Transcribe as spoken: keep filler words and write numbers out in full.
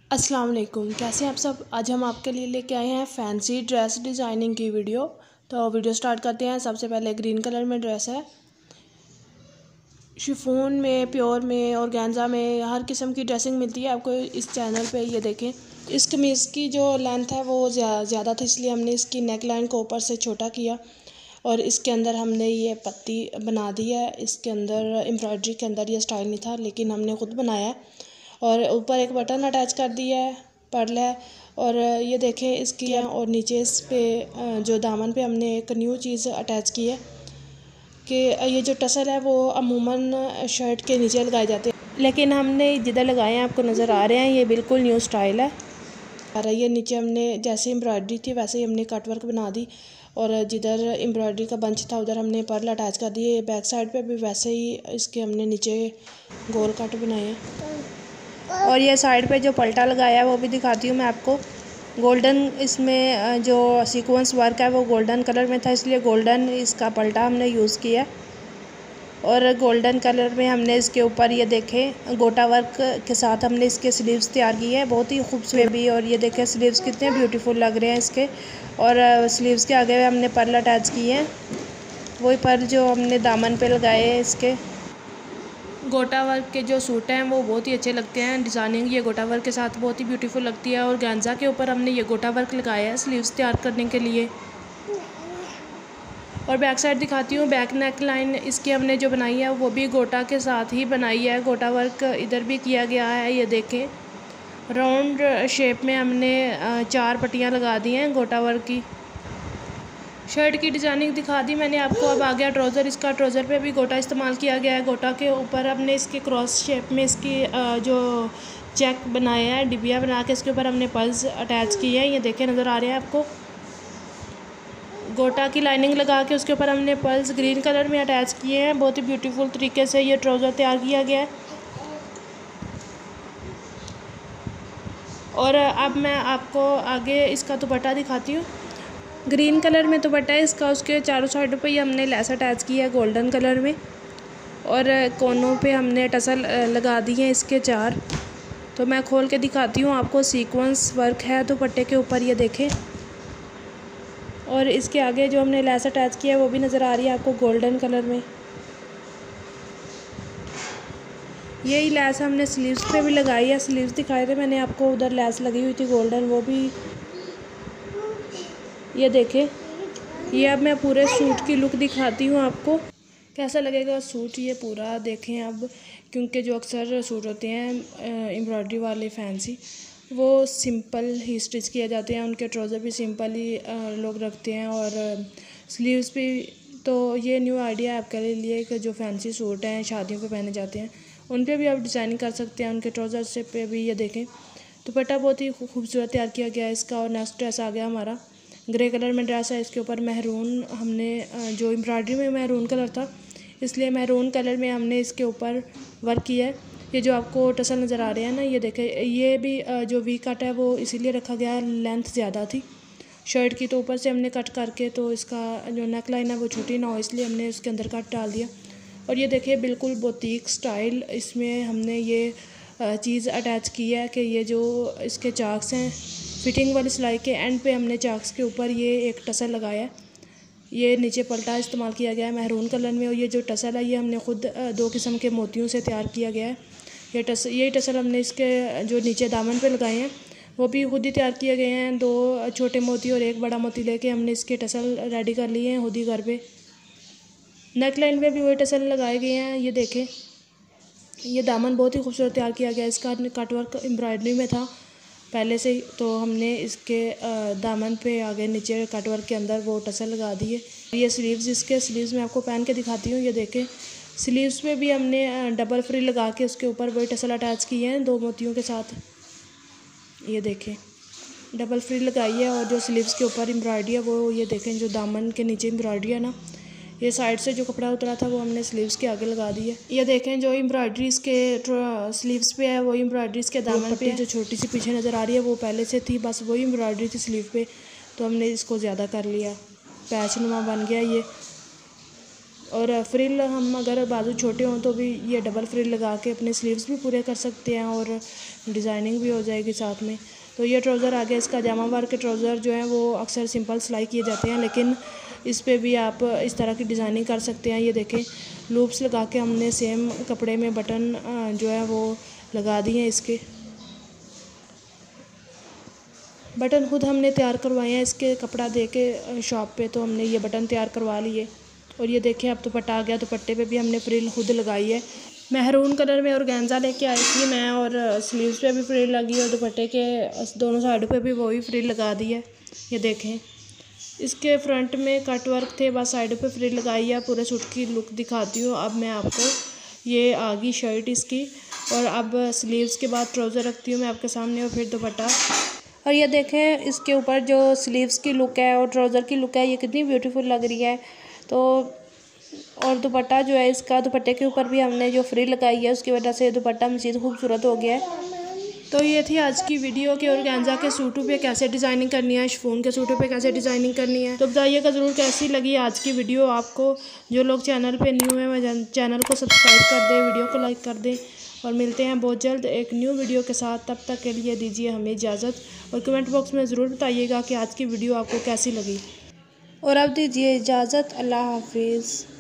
अस्सलाम वालेकुम, कैसे हैं आप सब। आज हम आपके लिए लेके आए हैं फैंसी ड्रेस डिज़ाइनिंग की वीडियो। तो वीडियो स्टार्ट करते हैं। सबसे पहले ग्रीन कलर में ड्रेस है, शिफॉन में, प्योर में, ऑर्गेन्जा में, हर किस्म की ड्रेसिंग मिलती है आपको इस चैनल पे। ये देखें, इस कमीज़ की जो लेंथ है वो ज़्यादा थी, इसलिए हमने इसकी नेक लाइन को ऊपर से छोटा किया और इसके अंदर हमने ये पत्ती बना दी है। इसके अंदर एम्ब्रॉयडरी के अंदर ये स्टाइल नहीं था, लेकिन हमने ख़ुद बनाया है। और ऊपर एक बटन अटैच कर दिया है, पर्ल है। और ये देखें इसकी है, और नीचे इस पे जो दामन पे हमने एक न्यू चीज़ अटैच की है कि ये जो टसल है वो अमूमन शर्ट के नीचे लगाए जाते हैं, लेकिन हमने जिधर लगाए हैं आपको नज़र आ रहे हैं, ये बिल्कुल न्यू स्टाइल है। और ये नीचे हमने जैसे एम्ब्रॉयडरी थी वैसे ही हमने कट वर्क बना दी, और जिधर एम्ब्रॉयडरी का बंच था उधर हमने पर्ल अटैच कर दिए। बैक साइड पे भी वैसे ही इसके हमने नीचे गोल कट बनाए हैं। और ये साइड पे जो पल्टा लगाया है वो भी दिखाती हूँ मैं आपको। गोल्डन इसमें जो सीक्वेंस वर्क है वो गोल्डन कलर में था, इसलिए गोल्डन इसका पल्टा हमने यूज़ किया। और गोल्डन कलर में हमने इसके ऊपर ये देखें गोटा वर्क के साथ हमने इसके स्लीव्स तैयार किए हैं, बहुत ही खूबसूरत भी। और ये देखें स्लीव्स कितने ब्यूटीफुल लग रहे हैं इसके। और स्लीव्स के आगे हमने पर्ल अटैच किए हैं, वही पर्ल जो हमने दामन पे लगाए हैं। इसके गोटा वर्क के जो सूट हैं वो बहुत ही अच्छे लगते हैं। डिज़ाइनिंग ये गोटा वर्क के साथ बहुत ही ब्यूटीफुल लगती है। और गांजा के ऊपर हमने ये गोटा वर्क लगाया है स्लीव्स तैयार करने के लिए। और बैक साइड दिखाती हूँ। बैक नेक लाइन इसकी हमने जो बनाई है वो भी गोटा के साथ ही बनाई है। गोटा वर्क इधर भी किया गया है, ये देखें राउंड शेप में हमने चार पट्टियाँ लगा दी हैं गोटा वर्क की। शर्ट की डिज़ाइनिंग दिखा दी मैंने आपको। अब आ गया ट्राउज़र। इसका ट्राउज़र पे भी गोटा इस्तेमाल किया गया है। गोटा के ऊपर हमने इसके क्रॉस शेप में इसकी जो चेक बनाया है, डिबिया बना के इसके ऊपर हमने पल्स अटैच किए हैं, ये देखे नज़र आ रहे हैं आपको। गोटा की लाइनिंग लगा के उसके ऊपर हमने पल्स ग्रीन कलर में अटैच किए हैं। बहुत ही ब्यूटीफुल तरीके से ये ट्राउज़र तैयार किया गया है। और अब मैं आपको आगे इसका दुपट्टा दिखाती हूँ। ग्रीन कलर में दुपट्टा है इसका, उसके चारों साइडों पे ये हमने लेस अटैच की है गोल्डन कलर में। और कोनों पे हमने टसल लगा दी है इसके चार। तो मैं खोल के दिखाती हूँ आपको। सीक्वेंस वर्क है दुपट्टे के ऊपर, ये देखें। और इसके आगे जो हमने लेस अटैच किया है वो भी नज़र आ रही है आपको गोल्डन कलर में। यही लेस हमने स्लीव्स पे भी लगाई है। स्लीव्स दिखाए थे मैंने आपको, उधर लेस लगी हुई थी गोल्डन, वो भी ये देखें। ये अब मैं पूरे सूट की लुक दिखाती हूँ आपको, कैसा लगेगा सूट ये पूरा देखें अब। क्योंकि जो अक्सर सूट होते हैं एम्ब्रॉयडरी वाले फैंसी, वो सिंपल ही स्टिच किए जाते हैं। उनके ट्राउज़र भी सिंपल ही लोग रखते हैं, और स्लीव्स भी। तो ये न्यू आइडिया है आपके लिए कि जो फैंसी सूट हैं शादियों पे पहने जाते हैं उन पे भी आप डिज़ाइनिंग कर सकते हैं, उनके ट्राउज़र से पे भी। ये देखें दुपट्टा बहुत ही खूबसूरत तैयार किया गया है इसका। और नेक्स्ट ड्रेस आ गया हमारा ग्रे कलर में ड्रेस है। इसके ऊपर मेहरून हमने जो एम्ब्रॉयडरी में मेहरून कलर था, इसलिए मेहरून कलर में हमने इसके ऊपर वर्क किया है। ये जो आपको टसल नज़र आ रहे हैं ना, ये देखें, ये भी जो वी कट है वो इसीलिए रखा गया है, लेंथ ज़्यादा थी शर्ट की, तो ऊपर से हमने कट करके तो इसका जो नेक लाइन है वो छोटी ना हो, इसलिए हमने उसके अंदर कट डाल दिया। और ये देखिए बिल्कुल बुटीक स्टाइल इसमें हमने ये चीज़ अटैच की है कि ये जो इसके चाक्स हैं, फिटिंग वाली सिलाई के एंड पे हमने चाक्स के ऊपर ये एक टसल लगाया है। ये नीचे पल्टा इस्तेमाल किया गया है मैरून कलर में। और ये जो टसल है ये हमने ख़ुद दो किस्म के मोतियों से तैयार किया गया है। ये टसल यही टसल हमने इसके जो नीचे दामन पे लगाए हैं वो भी खुद ही तैयार किए गए हैं। दो छोटे मोती और एक बड़ा मोती लेके हमने इसके टसल रेडी कर लिए हैं खुद ही घर पे। नेक लाइन पे भी वही टसल लगाए गए हैं, ये देखें। ये दामन बहुत ही खूबसूरत तैयार किया गया है। इसका कट वर्क एम्ब्रॉयडरी में था पहले से ही, तो हमने इसके दामन पे आगे नीचे कट वर्क के अंदर वो टसल लगा दी है। ये स्लीव्स, इसके स्लीव्स मैं आपको पहन के दिखाती हूँ। ये देखें स्लीव्स पे भी हमने डबल फ्री लगा के उसके ऊपर वही टसल अटैच किए हैं दो मोतियों के साथ। ये देखें डबल फ्री लगाई है। और जो स्लीव्स के ऊपर एम्ब्रॉयडरी है वो ये देखें, जो दामन के नीचे एम्ब्रॉयडरी है ना, ये साइड से जो कपड़ा उतरा था वो हमने स्लीव्स के आगे लगा दी है। ये देखें जो एम्ब्रॉयडरी इसके स्लीव्स पे है वही एम्ब्रॉयडरी इसके दामन पे है। जो छोटी सी पीछे नज़र आ रही है वो पहले से थी, बस वही एम्ब्रॉयडरी थी स्लीव पे, तो हमने इसको ज़्यादा कर लिया, पैच नुमा बन गया ये। और फ्रिल हम अगर बाजू छोटे हों तो भी ये डबल फ्रिल लगा के अपने स्लीव्स भी पूरे कर सकते हैं और डिज़ाइनिंग भी हो जाएगी साथ में। तो ये ट्राउज़र आ गया। इसका जामा वर्क के ट्राउज़र जो है वो अक्सर सिंपल सिलाई किए जाते हैं, लेकिन इस पे भी आप इस तरह की डिज़ाइनिंग कर सकते हैं। ये देखें, लूप्स लगा के हमने सेम कपड़े में बटन जो है वो लगा दिए हैं। इसके बटन खुद हमने तैयार करवाए हैं, इसके कपड़ा दे के शॉप पे, तो हमने ये बटन तैयार करवा लिए। और ये देखें, अब दुपट्टा आ गया। दुपट्टे पे भी हमने फ्रिल खुद लगाई है। महरून कलर में ऑर्गेन्जा लेके आई थी मैं, और स्लीव्स पे भी फ्रिल लगी और दुपट्टे के दोनों साइडों पे भी वही फ्रिल लगा दी है। ये देखें, इसके फ्रंट में कट वर्क थे, बस साइडों पे फ्रिल लगाई है। पूरे सूट की लुक दिखाती हूँ अब मैं आपको। ये आ गई शर्ट इसकी, और अब स्लीव्स के बाद ट्राउज़र रखती हूँ मैं आपके सामने, और फिर दुपट्टा। और ये देखें, इसके ऊपर जो स्लीव्स की लुक है और ट्राउज़र की लुक है, ये कितनी ब्यूटीफुल लग रही है। तो और दुपट्टा जो है इसका, दुपट्टे के ऊपर भी हमने जो फ्रिल लगाई है उसकी वजह से दुपट्टा मज़ीद खूबसूरत हो गया है। तो ये थी आज की वीडियो कि ऑर्गेन्जा के सूटों पे कैसे डिज़ाइनिंग करनी है, शिफॉन के सूटों पे कैसे डिज़ाइनिंग करनी है। तो बताइएगा ज़रूर कैसी लगी आज की वीडियो आपको। जो लोग चैनल पे न्यू हैं वह चैनल को सब्सक्राइब कर दें, वीडियो को लाइक कर दें, और मिलते हैं बहुत जल्द एक न्यू वीडियो के साथ। तब तक के लिए दीजिए हमें इजाज़त, और कमेंट बॉक्स में ज़रूर बताइएगा कि आज की वीडियो आपको कैसी लगी। और अब दीजिए इजाज़त। अल्लाह हाफिज़।